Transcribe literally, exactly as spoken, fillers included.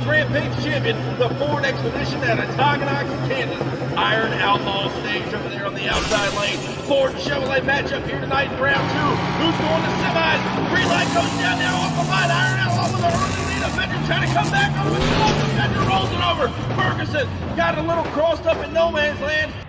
Rampage champion, the Ford Expedition at Otagonax, Kansas. Iron Outlaw stage over there on the outside lane. Ford and Chevrolet matchup here tonight in round two. Who's going to semis? Green light goes down now off the line. Iron Outlaw with a early lead. Avenger trying to come back over the wall. Avenger rolls it over. Ferguson got a little crossed up in no man's land.